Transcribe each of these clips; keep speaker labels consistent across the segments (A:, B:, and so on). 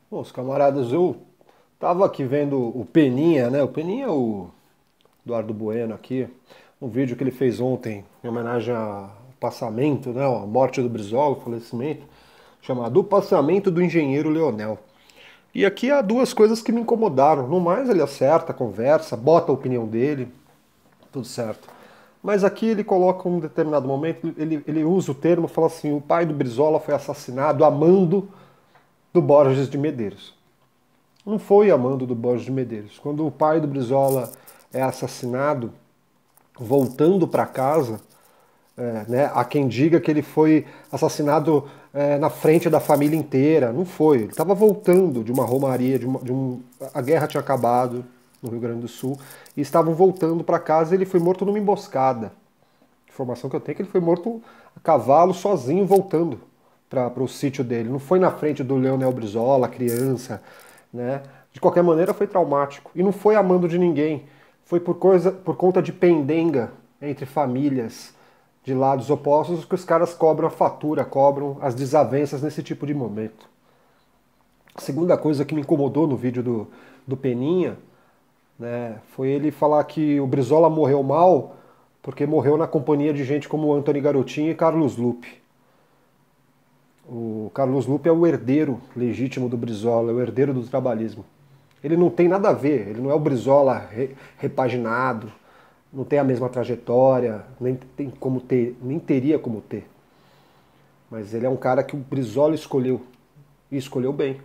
A: Bom, os camaradas, eu tava aqui vendo o Peninha, né? O Peninha é o Eduardo Bueno aqui, um vídeo que ele fez ontem em homenagem ao passamento, né? A morte do Brizola, o falecimento, chamado O Passamento do Engenheiro Leonel. E aqui há duas coisas que me incomodaram. No mais, ele acerta, conversa, bota a opinião dele, tudo certo. Mas aqui ele coloca um determinado momento, ele usa o termo, fala assim: o pai do Brizola foi assassinado a mando do Borges de Medeiros. Não foi a mando do Borges de Medeiros. Quando o pai do Brizola é assassinado, voltando para casa, né, há quem diga que ele foi assassinado na frente da família inteira. Não foi. Ele estava voltando de uma romaria, a guerra tinha acabado no Rio Grande do Sul, e estavam voltando para casa e ele foi morto numa emboscada. A informação que eu tenho é que ele foi morto a cavalo, sozinho, voltando para o sítio dele. Não foi na frente do Leonel Brizola, criança, né? De qualquer maneira foi traumático. E não foi a mando de ninguém. Foi por conta de pendenga entre famílias de lados opostos que os caras cobram a fatura, cobram as desavenças nesse tipo de momento. A segunda coisa que me incomodou no vídeo do Peninha, né, foi ele falar que o Brizola morreu mal porque morreu na companhia de gente como Antony Garotinho e Carlos Lupe. O Carlos Lupe é o herdeiro legítimo do Brizola, é o herdeiro do trabalhismo. Ele não tem nada a ver, ele não é o Brizola repaginado, não tem a mesma trajetória, nem tem como ter, nem teria como ter. Mas ele é um cara que o Brizola escolheu, e escolheu bem.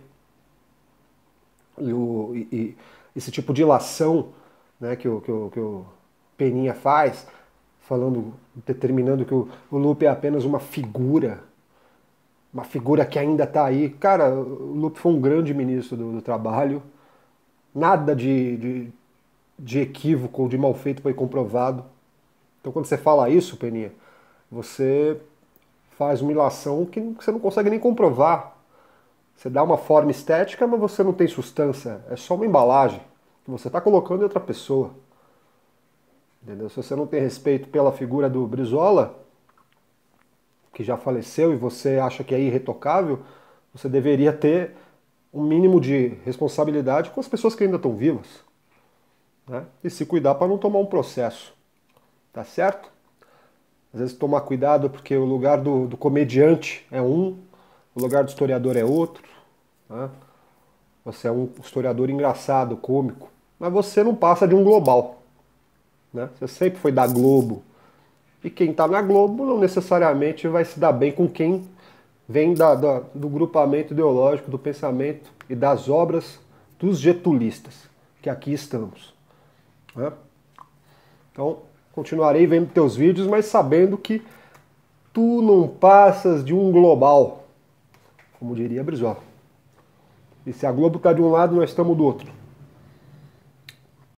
A: E esse tipo de ilação, né, que o Peninha faz, falando, determinando que o Lupe é apenas uma figura que ainda está aí. Cara, o Lupe foi um grande ministro do trabalho, nada de equívoco ou de mal feito foi comprovado. Então quando você fala isso, Peninha, você faz uma ilação que você não consegue nem comprovar. Você dá uma forma estética, mas você não tem substância. É só uma embalagem que você está colocando em outra pessoa. Entendeu? Se você não tem respeito pela figura do Brizola, que já faleceu e você acha que é irretocável, você deveria ter um mínimo de responsabilidade com as pessoas que ainda estão vivas, né? E se cuidar para não tomar um processo, tá certo? Às vezes tomar cuidado porque o lugar do comediante é um, o lugar do historiador é outro, né? Você é um historiador engraçado, cômico, mas você não passa de um global, né? Você sempre foi da Globo. E quem está na Globo não necessariamente vai se dar bem com quem vem do grupamento ideológico, do pensamento e das obras dos getulistas, que aqui estamos, né? Então, continuarei vendo teus vídeos, mas sabendo que tu não passas de um global, como diria Brizola. E se a Globo está de um lado, nós estamos do outro.